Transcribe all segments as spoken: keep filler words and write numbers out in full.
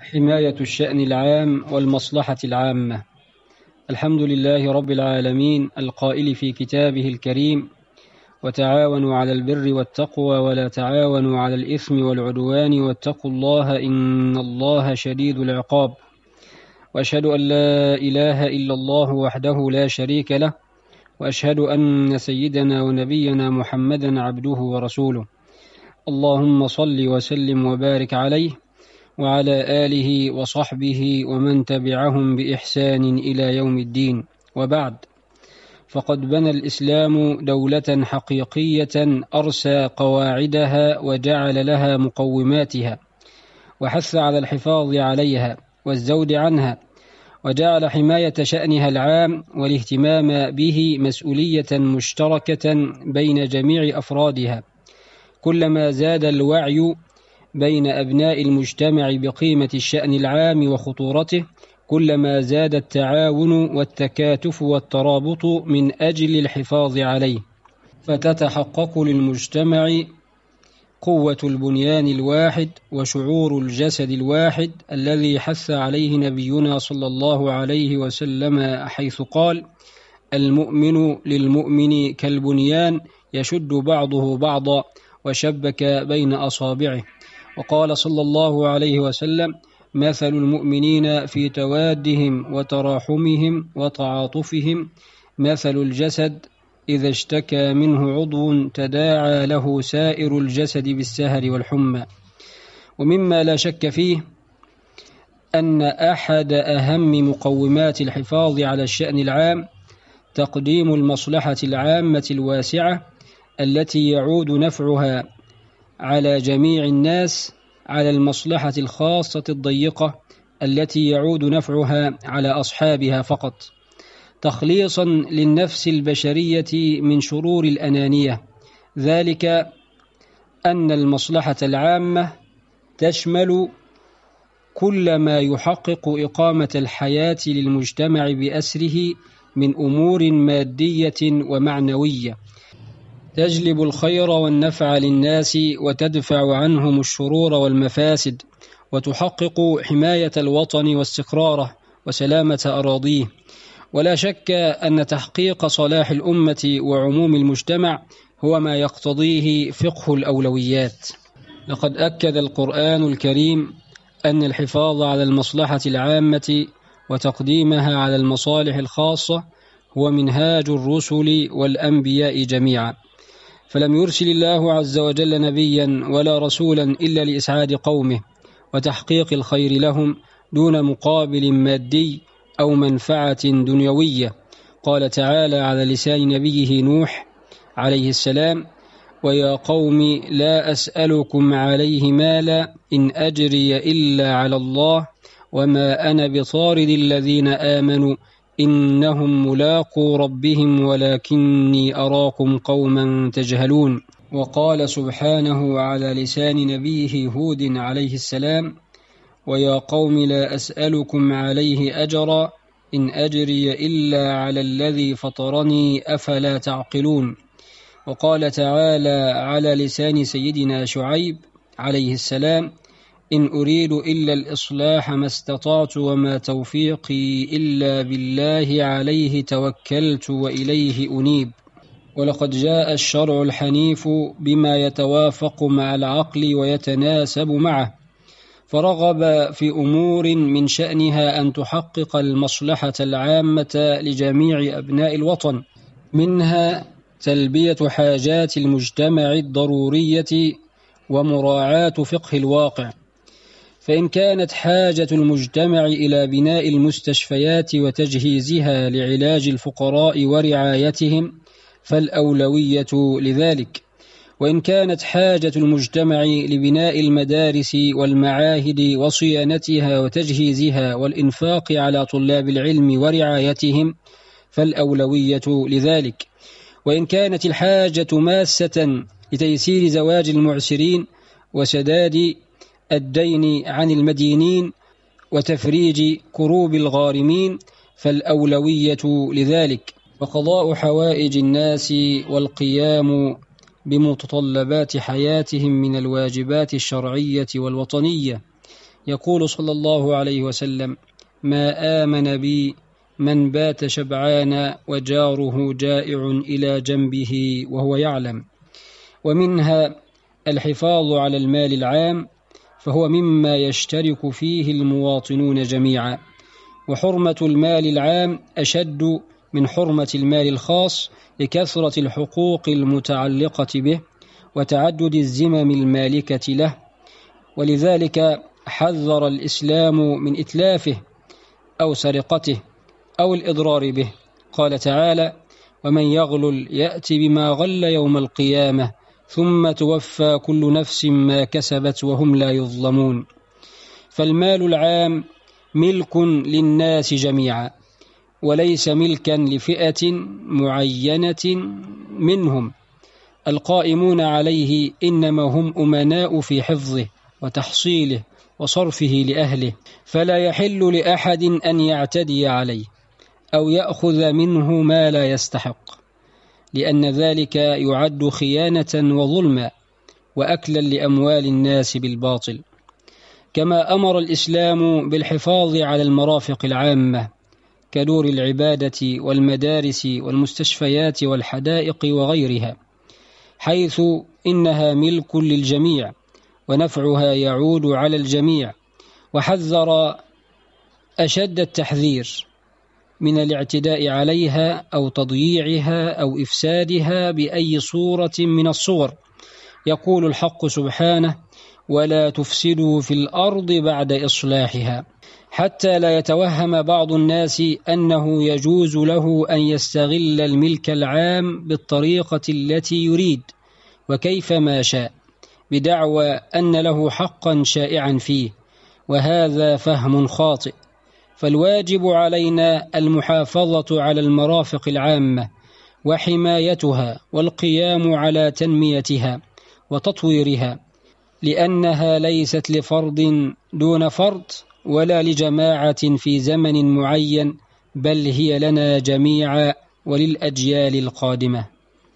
حماية الشأن العام والمصلحة العامة. الحمد لله رب العالمين القائل في كتابه الكريم: وتعاونوا على البر والتقوى ولا تعاونوا على الإثم والعدوان واتقوا الله إن الله شديد العقاب. وأشهد أن لا إله إلا الله وحده لا شريك له، وأشهد أن سيدنا ونبينا محمدا عبده ورسوله. اللهم صل وسلم وبارك عليه وعلى آله وصحبه ومن تبعهم بإحسان إلى يوم الدين. وبعد، فقد بنى الإسلام دولة حقيقية أرسى قواعدها وجعل لها مقوماتها، وحث على الحفاظ عليها والزود عنها، وجعل حماية شأنها العام والاهتمام به مسؤولية مشتركة بين جميع أفرادها. كلما زاد الوعي بين أبناء المجتمع بقيمة الشأن العام وخطورته، كلما زاد التعاون والتكاتف والترابط من أجل الحفاظ عليه، فتتحقق للمجتمع قوة البنيان الواحد وشعور الجسد الواحد الذي حث عليه نبينا صلى الله عليه وسلم، حيث قال: المؤمن للمؤمن كالبنيان يشد بعضه بعضا وشبك بين أصابعه. وقال صلى الله عليه وسلم: مثل المؤمنين في توادهم وتراحمهم وتعاطفهم مثل الجسد إذا اشتكى منه عضو تداعى له سائر الجسد بالسهر والحمى. ومما لا شك فيه أن أحد أهم مقومات الحفاظ على الشأن العام تقديم المصلحة العامة الواسعة التي يعود نفعها على جميع الناس على المصلحة الخاصة الضيقة التي يعود نفعها على أصحابها فقط، تخليصا للنفس البشرية من شرور الأنانية. ذلك أن المصلحة العامة تشمل كل ما يحقق إقامة الحياة للمجتمع بأسره من أمور مادية ومعنوية، تجلب الخير والنفع للناس وتدفع عنهم الشرور والمفاسد، وتحقق حماية الوطن واستقراره وسلامة أراضيه. ولا شك أن تحقيق صلاح الأمة وعموم المجتمع هو ما يقتضيه فقه الأولويات. لقد أكد القرآن الكريم أن الحفاظ على المصلحة العامة وتقديمها على المصالح الخاصة هو منهاج الرسل والأنبياء جميعا، فلم يرسل الله عز وجل نبيا ولا رسولا إلا لإسعاد قومه وتحقيق الخير لهم دون مقابل مادي أو منفعة دنيوية. قال تعالى على لسان نبيه نوح عليه السلام: ويا قوم لا أسألكم عليه مالا إن أجري إلا على الله وما أنا بطارد الذين آمنوا إنهم ملاقو ربهم ولكني أراكم قوما تجهلون. وقال سبحانه على لسان نبيه هود عليه السلام: ويا قوم لا أسألكم عليه أجرا إن أجري إلا على الذي فطرني أفلا تعقلون. وقال تعالى على لسان سيدنا شعيب عليه السلام: إن أريد إلا الإصلاح ما استطعت وما توفيقي إلا بالله عليه توكلت وإليه أنيب. ولقد جاء الشرع الحنيف بما يتوافق مع العقل ويتناسب معه، فرغب في أمور من شأنها أن تحقق المصلحة العامة لجميع أبناء الوطن، منها تلبية حاجات المجتمع الضرورية ومراعاة فقه الواقع. فإن كانت حاجة المجتمع إلى بناء المستشفيات وتجهيزها لعلاج الفقراء ورعايتهم فالأولوية لذلك، وإن كانت حاجة المجتمع لبناء المدارس والمعاهد وصيانتها وتجهيزها والإنفاق على طلاب العلم ورعايتهم فالأولوية لذلك، وإن كانت الحاجة ماسة لتيسير زواج المعسرين وسداد الدين عن المدينين وتفريج كروب الغارمين فالأولوية لذلك، وقضاء حوائج الناس والقيام بمتطلبات حياتهم من الواجبات الشرعية والوطنية، يقول صلى الله عليه وسلم: ما آمن بي من بات شبعان وجاره جائع إلى جنبه وهو يعلم. ومنها الحفاظ على المال العام، فهو مما يشترك فيه المواطنون جميعا، وحرمة المال العام أشد من حرمة المال الخاص لكثرة الحقوق المتعلقة به وتعدد الزمم المالكة له، ولذلك حذر الإسلام من إتلافه أو سرقته أو الإضرار به. قال تعالى: ومن يغلل يأتي بما غل يوم القيامة ثم توفى كل نفس ما كسبت وهم لا يظلمون. فالمال العام ملك للناس جميعا، وليس ملكا لفئة معينة منهم. القائمون عليه إنما هم أمناء في حفظه وتحصيله وصرفه لأهله، فلا يحل لأحد أن يعتدي عليه أو يأخذ منه ما لا يستحق، لأن ذلك يعد خيانة وظلما وأكلا لأموال الناس بالباطل. كما أمر الإسلام بالحفاظ على المرافق العامة كدور العبادة والمدارس والمستشفيات والحدائق وغيرها، حيث إنها ملك للجميع ونفعها يعود على الجميع، وحذر أشد التحذير من الاعتداء عليها أو تضييعها أو إفسادها بأي صورة من الصور. يقول الحق سبحانه: ولا تفسدوا في الأرض بعد إصلاحها، حتى لا يتوهم بعض الناس أنه يجوز له أن يستغل الملك العام بالطريقة التي يريد وكيفما شاء، بدعوى أن له حقا شائعا فيه، وهذا فهم خاطئ. فالواجب علينا المحافظة على المرافق العامة وحمايتها والقيام على تنميتها وتطويرها، لأنها ليست لفرد دون فرد ولا لجماعة في زمن معين، بل هي لنا جميعا وللأجيال القادمة.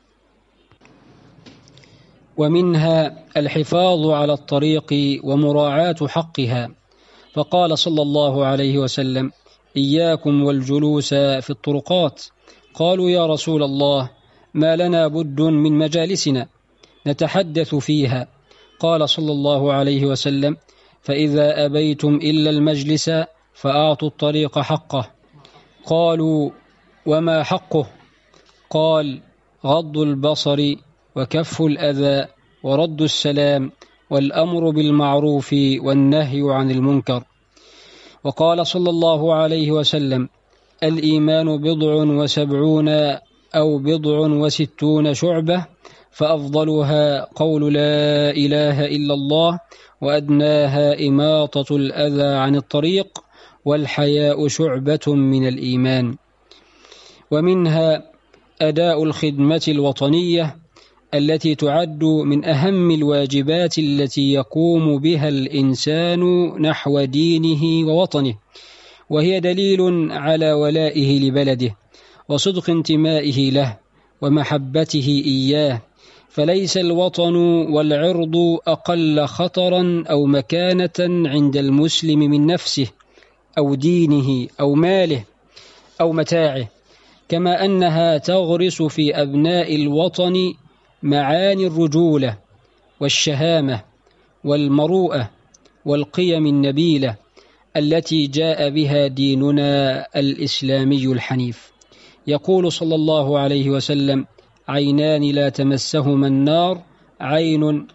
ومنها الحفاظ على الطريق ومراعاة حقها، فقال صلى الله عليه وسلم: إياكم والجلوس في الطرقات. قالوا: يا رسول الله، ما لنا بد من مجالسنا نتحدث فيها. قال صلى الله عليه وسلم: فإذا أبيتم إلا المجلس فأعطوا الطريق حقه. قالوا: وما حقه؟ قال: غض البصر وكف الأذى ورد السلام والأمر بالمعروف والنهي عن المنكر. وقال صلى الله عليه وسلم: الإيمان بضع وسبعون أو بضع وستون شعبة، فأفضلها قول لا إله إلا الله، وأدناها إماطة الأذى عن الطريق، والحياء شعبة من الإيمان. ومنها أداء الخدمة الوطنية التي تعد من أهم الواجبات التي يقوم بها الإنسان نحو دينه ووطنه، وهي دليل على ولائه لبلده وصدق انتمائه له ومحبته إياه. فليس الوطن والعرض أقل خطرا أو مكانة عند المسلم من نفسه أو دينه أو ماله أو متاعه، كما أنها تغرس في أبناء الوطن معاني الرجولة والشهامة والمروءة والقيم النبيلة التي جاء بها ديننا الإسلامي الحنيف. يقول صلى الله عليه وسلم: عينان لا تمسهما النار عين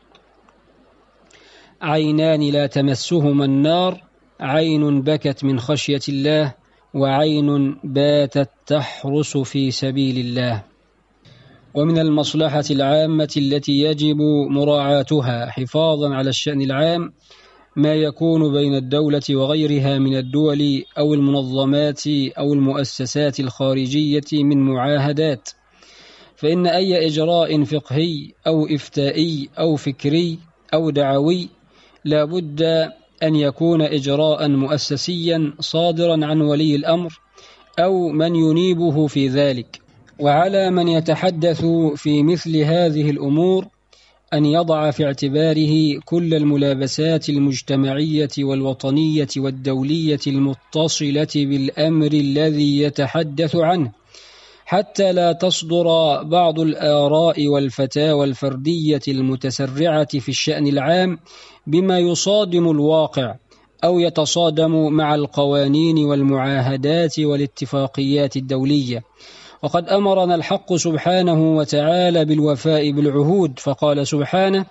عينان لا تمسهما النار عين بكت من خشية الله، وعين باتت تحرس في سبيل الله. ومن المصلحة العامة التي يجب مراعاتها حفاظا على الشأن العام ما يكون بين الدولة وغيرها من الدول أو المنظمات أو المؤسسات الخارجية من معاهدات، فإن أي إجراء فقهي أو إفتائي أو فكري أو دعوي لا بد أن يكون إجراء مؤسسيا صادرا عن ولي الأمر أو من ينيبه في ذلك. وعلى من يتحدث في مثل هذه الأمور أن يضع في اعتباره كل الملابسات المجتمعية والوطنية والدولية المتصلة بالأمر الذي يتحدث عنه، حتى لا تصدر بعض الآراء والفتاوى الفردية المتسرعة في الشأن العام بما يصادم الواقع أو يتصادم مع القوانين والمعاهدات والاتفاقيات الدولية. وقد أمرنا الحق سبحانه وتعالى بالوفاء بالعهود، فقال سبحانه: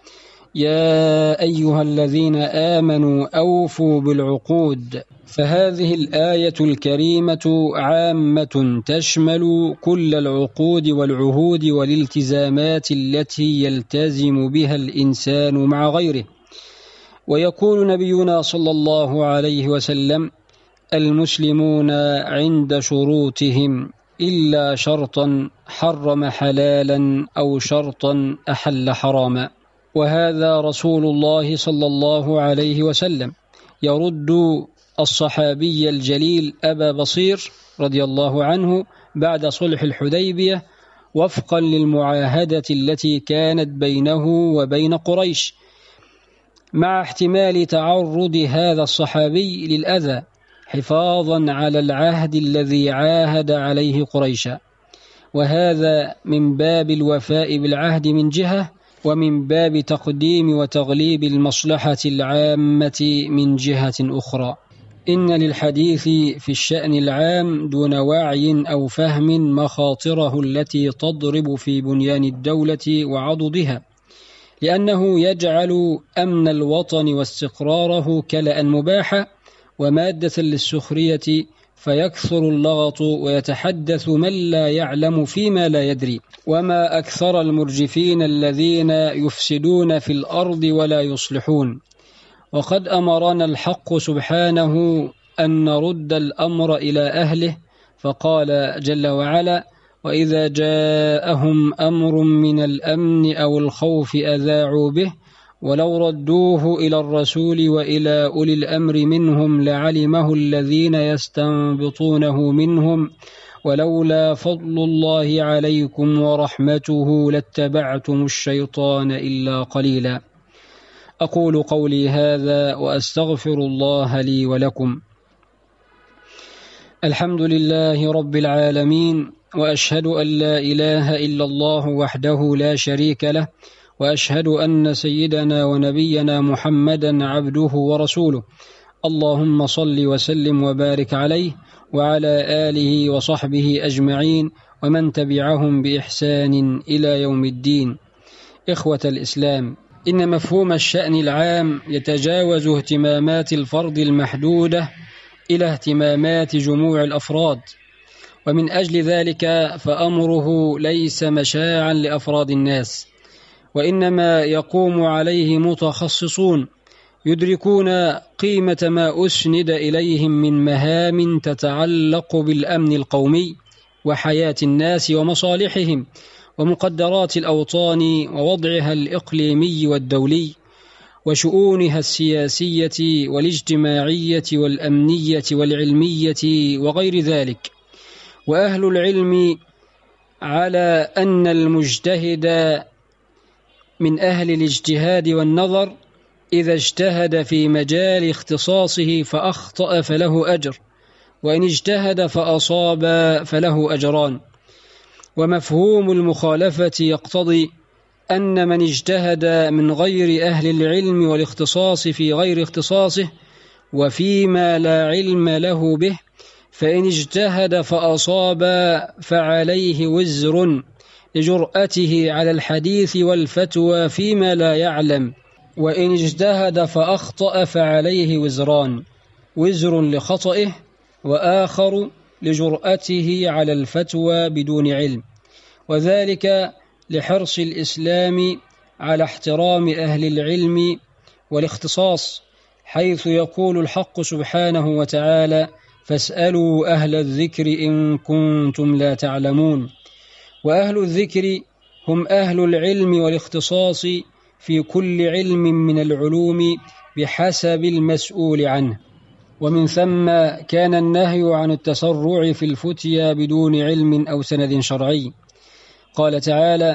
يا أيها الذين آمنوا أوفوا بالعقود. فهذه الآية الكريمة عامة تشمل كل العقود والعهود والالتزامات التي يلتزم بها الإنسان مع غيره. ويقول نبينا صلى الله عليه وسلم: المسلمون عند شروطهم إلا شرطا حرم حلالا أو شرطا أحل حراما. وهذا رسول الله صلى الله عليه وسلم يرد الصحابي الجليل أبا بصير رضي الله عنه بعد صلح الحديبية وفقا للمعاهدة التي كانت بينه وبين قريش، مع احتمال تعرض هذا الصحابي للأذى حفاظا على العهد الذي عاهد عليه قريشا، وهذا من باب الوفاء بالعهد من جهة، ومن باب تقديم وتغليب المصلحة العامة من جهة أخرى. إن للحديث في الشأن العام دون وعي أو فهم مخاطره التي تضرب في بنيان الدولة وعضدها، لأنه يجعل أمن الوطن واستقراره كلأ مباحا ومادة للسخرية، فيكثر اللغط ويتحدث من لا يعلم فيما لا يدري. وما أكثر المرجفين الذين يفسدون في الأرض ولا يصلحون. وقد أمرنا الحق سبحانه أن نرد الأمر إلى أهله، فقال جل وعلا: وإذا جاءهم أمر من الأمن أو الخوف أذاعوا به ولو ردوه إلى الرسول وإلى أولي الأمر منهم لعلمه الذين يستنبطونه منهم ولولا فضل الله عليكم ورحمته لاتبعتم الشيطان إلا قليلا. أقول قولي هذا وأستغفر الله لي ولكم. الحمد لله رب العالمين، وأشهد أن لا إله إلا الله وحده لا شريك له، وأشهد أن سيدنا ونبينا محمدا عبده ورسوله. اللهم صل وسلم وبارك عليه وعلى آله وصحبه أجمعين ومن تبعهم بإحسان إلى يوم الدين. إخوة الإسلام، إن مفهوم الشأن العام يتجاوز اهتمامات الفرد المحدودة إلى اهتمامات جموع الأفراد، ومن أجل ذلك فأمره ليس مشاعا لأفراد الناس، وإنما يقوم عليه متخصصون يدركون قيمة ما أسند إليهم من مهام تتعلق بالأمن القومي وحياة الناس ومصالحهم ومقدرات الأوطان ووضعها الإقليمي والدولي وشؤونها السياسية والاجتماعية والأمنية والعلمية وغير ذلك. وأهل العلم على أن المجتهد من أهل الاجتهاد والنظر إذا اجتهد في مجال اختصاصه فأخطأ فله أجر، وإن اجتهد فأصاب فله أجران. ومفهوم المخالفة يقتضي أن من اجتهد من غير أهل العلم والاختصاص في غير اختصاصه وفيما لا علم له به، فإن اجتهد فأصاب فعليه وزر لجرأته على الحديث والفتوى فيما لا يعلم، وإن اجتهد فأخطأ فعليه وزران: وزر لخطئه وآخر لجرأته على الفتوى بدون علم. وذلك لحرص الإسلام على احترام أهل العلم والاختصاص، حيث يقول الحق سبحانه وتعالى: فاسألوا أهل الذكر إن كنتم لا تعلمون. وأهل الذكر هم أهل العلم والاختصاص في كل علم من العلوم بحسب المسؤول عنه. ومن ثم كان النهي عن التسرع في الفتيا بدون علم أو سند شرعي. قال تعالى: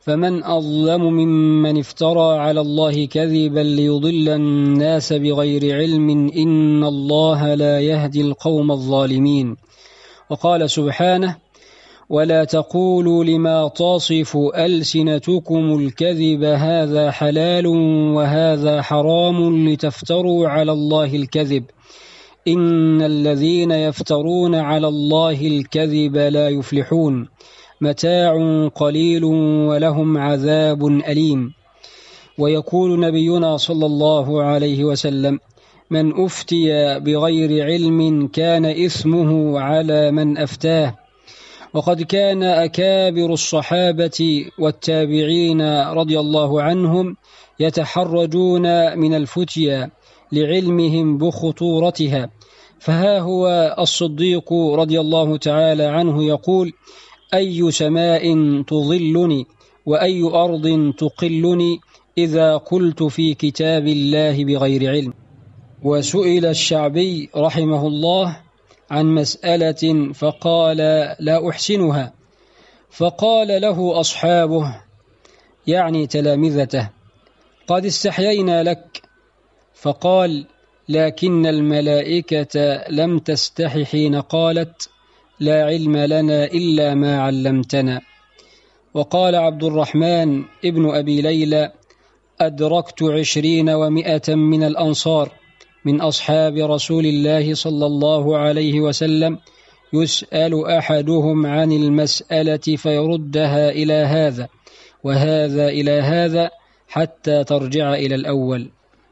فمن أظلم ممن افترى على الله كذبا ليضل الناس بغير علم إن الله لا يهدي القوم الظالمين. وقال سبحانه: ولا تقولوا لما تصف ألسنتكم الكذب هذا حلال وهذا حرام لتفتروا على الله الكذب إن الذين يفترون على الله الكذب لا يفلحون متاع قليل ولهم عذاب أليم. ويقول نبينا صلى الله عليه وسلم: من أفتي بغير علم كان إثمه على من أفتاه. وقد كان أكابر الصحابة والتابعين رضي الله عنهم يتحرجون من الفتيا لعلمهم بخطورتها، فها هو الصديق رضي الله تعالى عنه يقول: أي سماء تظلني وأي أرض تقلني إذا قلت في كتاب الله بغير علم. وسئل الشعبي رحمه الله عن مسألة فقال: لا أحسنها، فقال له أصحابه يعني تلامذته: قد استحيينا لك، فقال: لكن الملائكة لم تستح حين قالت: لا علم لنا إلا ما علمتنا. وقال عبد الرحمن ابن أبي ليلى: أدركت عشرين ومائة من الأنصار من أصحاب رسول الله صلى الله عليه وسلم يسأل أحدهم عن المسألة فيردها إلى هذا وهذا إلى هذا حتى ترجع إلى الأول.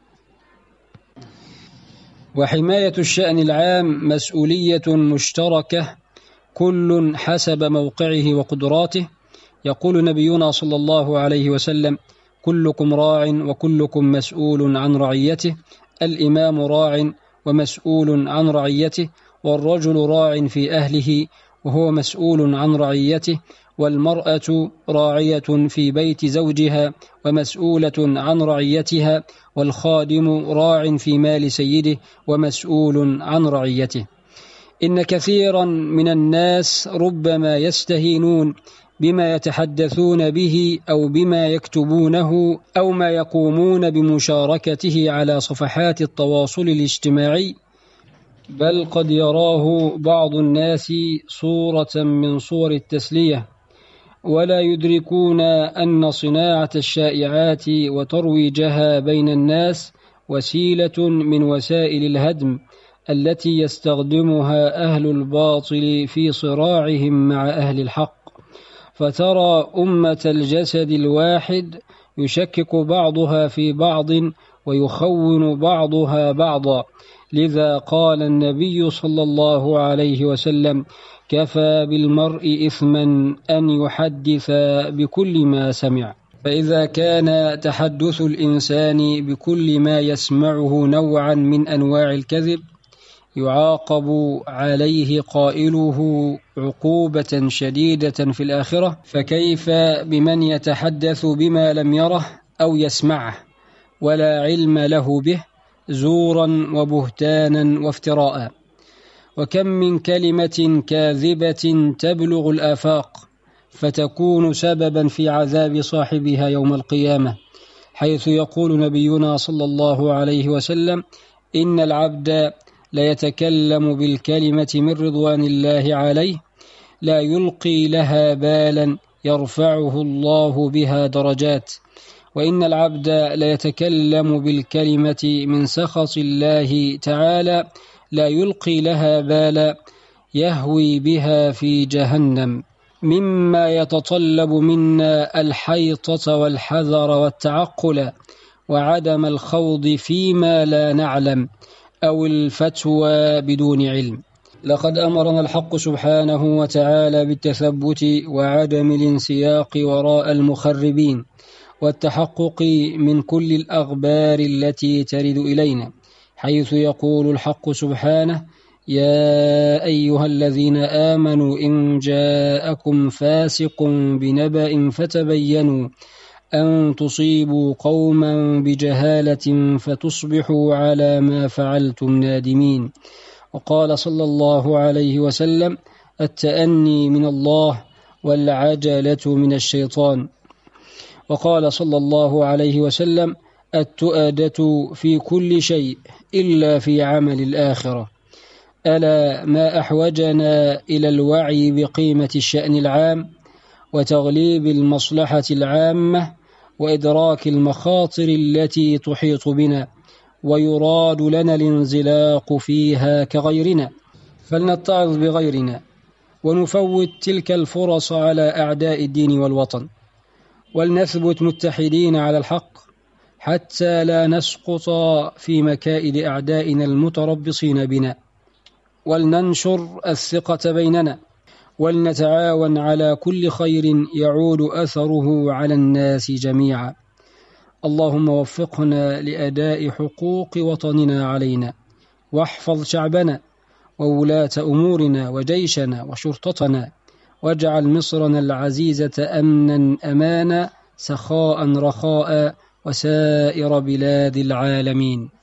وحماية الشأن العام مسؤولية مشتركة كل حسب موقعه وقدراته. يقول نبينا صلى الله عليه وسلم: كلكم راع وكلكم مسؤول عن رعيته، الإمام راع ومسؤول عن رعيته، والرجل راع في أهله وهو مسؤول عن رعيته، والمرأة راعية في بيت زوجها ومسؤولة عن رعيتها، والخادم راع في مال سيده ومسؤول عن رعيته. إن كثيرا من الناس ربما يستهينون بما يتحدثون به أو بما يكتبونه أو ما يقومون بمشاركته على صفحات التواصل الاجتماعي، بل قد يراه بعض الناس صورة من صور التسلية، ولا يدركون أن صناعة الشائعات وترويجها بين الناس وسيلة من وسائل الهدم التي يستخدمها أهل الباطل في صراعهم مع أهل الحق. فترى أمة الجسد الواحد يشكك بعضها في بعض ويخون بعضها بعضا، لذا قال النبي صلى الله عليه وسلم: كفى بالمرء إثما أن يحدث بكل ما سمع. فإذا كان تحدث الإنسان بكل ما يسمعه نوعا من أنواع الكذب يعاقب عليه قائله عقوبة شديدة في الآخرة، فكيف بمن يتحدث بما لم يره أو يسمعه ولا علم له به زورا وبهتانا وافتراء. وكم من كلمة كاذبة تبلغ الآفاق فتكون سببا في عذاب صاحبها يوم القيامة، حيث يقول نبينا صلى الله عليه وسلم: إن العبد ليتكلم بالكلمة من رضوان الله عليه لا يلقي لها بالا يرفعه الله بها درجات، وإن العبد ليتكلم بالكلمة من سخط الله تعالى لا يلقي لها بالا يهوي بها في جهنم. مما يتطلب منا الحيطة والحذر والتعقل وعدم الخوض فيما لا نعلم أو الفتوى بدون علم. لقد أمرنا الحق سبحانه وتعالى بالتثبت وعدم الانسياق وراء المخربين والتحقق من كل الأخبار التي ترد إلينا، حيث يقول الحق سبحانه: يا أيها الذين آمنوا إن جاءكم فاسق بنبأ فتبينوا أن تصيبوا قوما بجهالة فتصبحوا على ما فعلتم نادمين. وقال صلى الله عليه وسلم: التأني من الله والعجلة من الشيطان. وقال صلى الله عليه وسلم: التؤادة في كل شيء إلا في عمل الآخرة. ألا ما أحوجنا إلى الوعي بقيمة الشأن العام وتغليب المصلحة العامة وإدراك المخاطر التي تحيط بنا ويراد لنا الانزلاق فيها كغيرنا، فلنتعظ بغيرنا ونفوت تلك الفرص على أعداء الدين والوطن، ولنثبت متحدين على الحق حتى لا نسقط في مكائد أعدائنا المتربصين بنا، ولننشر الثقة بيننا، ولنتعاون على كل خير يعود أثره على الناس جميعا. اللهم وفقنا لأداء حقوق وطننا علينا، واحفظ شعبنا وولاة أمورنا وجيشنا وشرطتنا، واجعل مصرنا العزيزة أمنا أمانا سخاء رخاء وسائر بلاد العالمين.